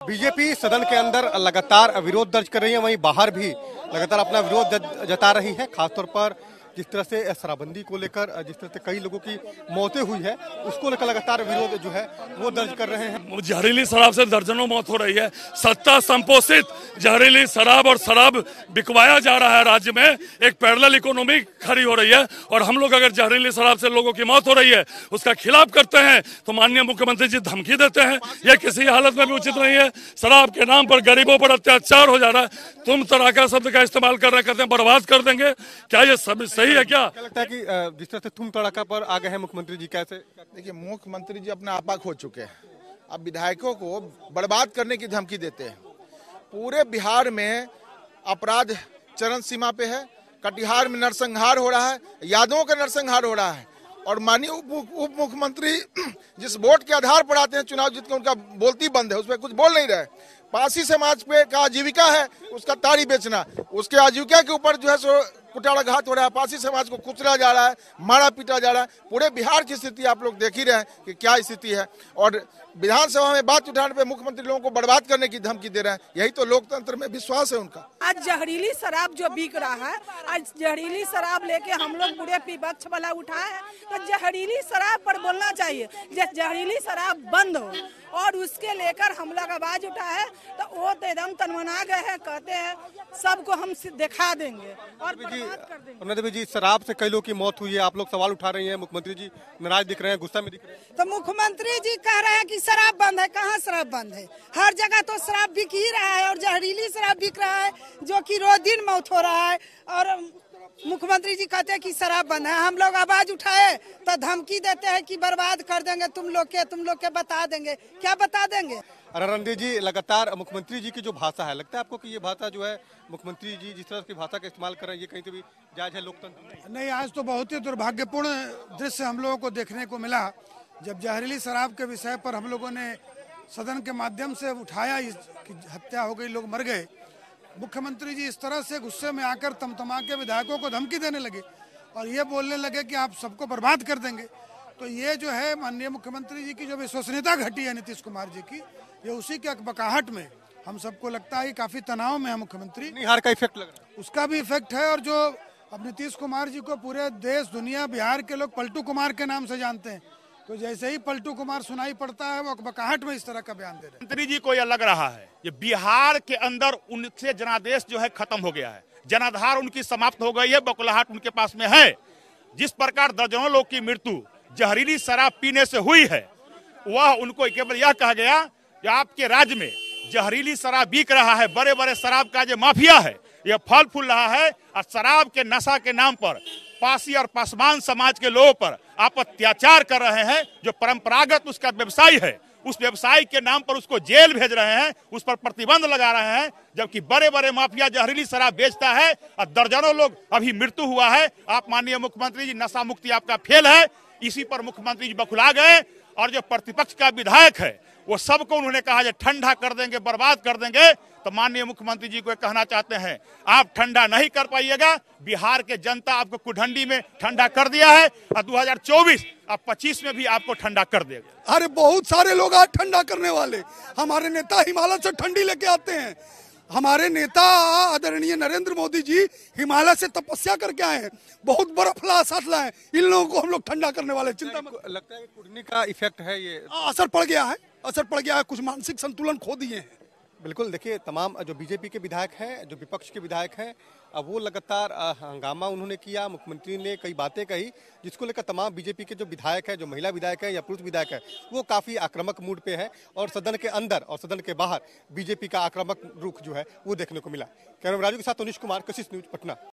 BJP सदन के अंदर लगातार विरोध दर्ज कर रही है, वहीं बाहर भी लगातार अपना विरोध जता रही है। खासतौर पर जिस तरह से शराबबंदी को लेकर जिस तरह से कई लोगों की मौतें हुई है, उसको लेकर लगातार विरोध जो है वो दर्ज कर रहे हैं। जहरीली शराब से दर्जनों मौत हो रही है। सत्ता संपोषित जहरीली शराब और शराब बिकवाया जा रहा है। राज्य में एक पैरेलल इकोनॉमी खड़ी हो रही है और हम लोग अगर जहरीली शराब से लोगों की मौत हो रही है उसका खिलाफ करते हैं तो माननीय मुख्यमंत्री जी धमकी देते हैं। यह किसी हालत में भी उचित नहीं है। शराब के नाम पर गरीबों पर अत्याचार हो जा रहा है। तुम तड़ाका शब्द का इस्तेमाल कर रहे कहते हैं बर्बाद कर देंगे। क्या ये सब सही है? क्या लगता है कि जिस तरह से तुम तड़ाका पर आ गए हैं मुख्यमंत्री जी, कैसे? देखिए, मुख्यमंत्री जी अपना आपा खो चुके हैं। अब विधायकों को बर्बाद करने की धमकी देते हैं। पूरे बिहार में अपराध चरम सीमा पे है। कटिहार में नरसंहार हो रहा है, यादवों का नरसंहार हो रहा है और माननीय उप मुख्यमंत्री जिस वोट के आधार पर आते हैं चुनाव जीत के, उनका बोलती बंद है, उस पर कुछ बोल नहीं रहे। पासी समाज पे का आजीविका है उसका ताड़ी बेचना, उसके आजीविका के ऊपर जो है सो कुटाराघात हो रहा है। पासी समाज को कुचला जा रहा है, मारा पीटा जा रहा है। पूरे बिहार की स्थिति आप लोग देख ही रहे हैं कि क्या स्थिति है और विधानसभा में बात उठाने पे मुख्यमंत्री लोगों को बर्बाद करने की धमकी दे रहे हैं। यही तो लोकतंत्र में विश्वास है उनका। आज जहरीली शराब जो बिक रहा है, आज जहरीली शराब लेके हम लोग पूरे विपक्ष वाला उठाए हैं, तो जहरीली शराब पर बोलना चाहिए। जहरीली शराब बंद हो और उसके लेकर हम लोग आवाज उठाए तो वो तो एकदम तनमना गए हैं, कहते हैं सबको हम दिखा देंगे और बर्बाद कर देंगे। देवी जी, शराब से कई लोगों की मौत हुई है, आप लोग सवाल उठा रही हैं, मुख्यमंत्री जी नाराज दिख रहे हैं, गुस्सा में दिख रहे हैं। तो मुख्यमंत्री जी कह रहे हैं कि शराब बंद है। कहाँ शराब बंद है? हर जगह तो शराब बिक ही रहा है और जहरीली शराब बिक रहा है जो कि रोज दिन मौत हो रहा है। और मुख्यमंत्री जी कहते हैं कि शराब बंद है। हम लोग आवाज उठाए तो धमकी देते हैं कि बर्बाद कर देंगे तुम लोग के बता देंगे। क्या बता देंगे? रणदीप जी, लगातार मुख्यमंत्री जी की जो भाषा है, लगता है आपको कि ये भाषा जो है मुख्यमंत्री जी जिस तरह की भाषा का इस्तेमाल कर रहे हैं, ये कहीं से भी जायज है लोकतंत्र? नहीं, आज तो बहुत ही दुर्भाग्यपूर्ण दृश्य हम लोगों को देखने को मिला जब जहरीली शराब के विषय पर हम लोगों ने सदन के माध्यम से उठाया कि हत्या हो गई, लोग मर गए। मुख्यमंत्री जी इस तरह से गुस्से में आकर तमतमा के विधायकों को धमकी देने लगे और ये बोलने लगे कि आप सबको बर्बाद कर देंगे। तो ये जो है माननीय मुख्यमंत्री जी की जो विश्वसनीयता घटी है नीतीश कुमार जी की, ये उसी के अकबकाहट में हम सबको लगता है काफी तनाव में है मुख्यमंत्री। हार का इफेक्ट लग रहा है, उसका भी इफेक्ट है। और जो अब नीतीश कुमार जी को पूरे देश दुनिया बिहार के लोग पलटू कुमार के नाम से जानते हैं, तो जैसे ही पलटू कुमार सुनाई पड़ता है वो अकबकाहट में इस तरह का बयान दे रहे हैं। मंत्री जी को यह लग रहा है कि बिहार के अंदर उनसे जनादेश जो है खत्म हो गया है, जनाधार उनकी समाप्त हो गई है, बकुलाहट उनके पास में है। जिस प्रकार दर्जनों लोग की मृत्यु जहरीली शराब पीने से हुई है, वह उनको केवल यह कहा गया कि आपके राज्य में जहरीली शराब बिक रहा है, बड़े बड़े शराब का जो माफिया है यह फल फूल रहा है और शराब के नशा के नाम पर पासी और पासवान समाज के लोगों पर आप अत्याचार कर रहे हैं। जो परंपरागत उसका व्यवसाय है, उस व्यवसाय के नाम पर उसको जेल भेज रहे हैं, उस पर प्रतिबंध लगा रहे हैं, जबकि बड़े बड़े माफिया जहरीली शराब बेचता है और दर्जनों लोग अभी मृत्यु हुआ है। आप माननीय मुख्यमंत्री जी, नशा मुक्ति आपका फेल है। इसी पर मुख्यमंत्री जी बखुला गए और जो प्रतिपक्ष का विधायक है वो सबको उन्होंने कहा ठंडा कर देंगे, बर्बाद कर देंगे। तो माननीय मुख्यमंत्री जी को कहना चाहते हैं, आप ठंडा नहीं कर पाइएगा। बिहार के जनता आपको कुढंडी में ठंडा कर दिया है और 2024 और 25 में भी आपको ठंडा कर देगा। अरे बहुत सारे लोग आज ठंडा करने वाले, हमारे नेता हिमालय से ठंडी लेके आते हैं। हमारे नेता आदरणीय नरेंद्र मोदी जी हिमालय से तपस्या करके आए हैं, बहुत बर्फ ला साथ लाए। इन लोगों को हम लोग ठंडा करने वाले, चिंता मत। लगता है कुढ़नी का इफेक्ट है, ये असर पड़ गया है, असर पड़ गया है। कुछ मानसिक संतुलन खो दिए हैं। बिल्कुल, देखिए तमाम जो बीजेपी के विधायक हैं, जो विपक्ष के विधायक हैं, अब वो लगातार हंगामा उन्होंने किया। मुख्यमंत्री ने कई बातें कही जिसको लेकर तमाम बीजेपी के जो विधायक हैं, जो महिला विधायक हैं या पुरुष विधायक हैं, वो काफ़ी आक्रामक मूड पे है और सदन के अंदर और सदन के बाहर बीजेपी का आक्रामक रुख जो है वो देखने को मिला। कैमरा राजू के साथ अनिश कुमार, कशिश न्यूज, पटना।